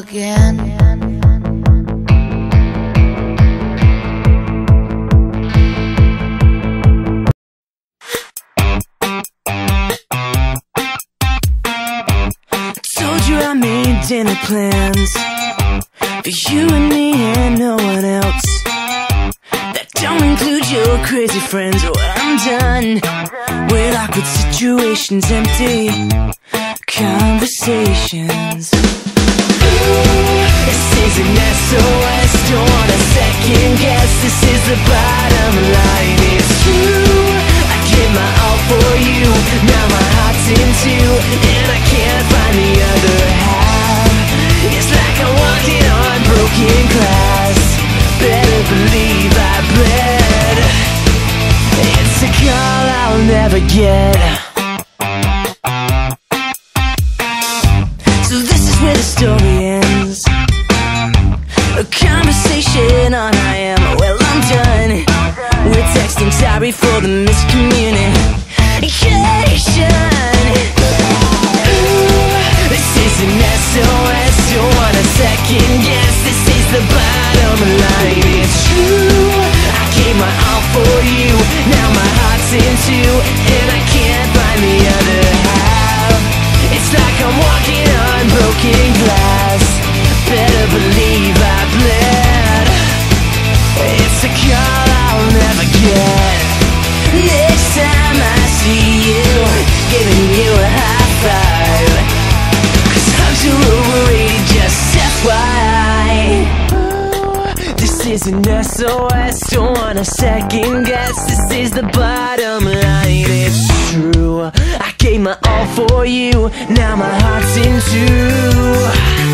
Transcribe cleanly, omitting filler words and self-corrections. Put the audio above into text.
again. Told you I made dinner plans for you and me and no one else. That don't include your crazy friends. Oh, I'm done with awkward situations, empty conversations. Ooh, this is an SOS, don't wanna second guess. This is the bottom line, it's true. I give my all for you, now my heart's in two, and I can't find the other half. It's like I'm walking on broken glass. Better believe I bled. It's a call I'll never get. So this is where the story ends. A conversation on I am. Well, I'm done with texting, sorry for the miscommunication. Ooh, this is an SOS, don't wanna second guess. This is the bottom line, it's true. I gave my all for you, now my heart's in two, and I can't find the other half. It's like I'm walking on broken glass. Better believe I bled. It's a call I'll never get. Next time I see you, giving you a high five, 'cause hugs are overrated, just FYI. This is an SOS, don't wanna second guess. This is the bottom line, it's true. I gave my all for you, now my heart's in two.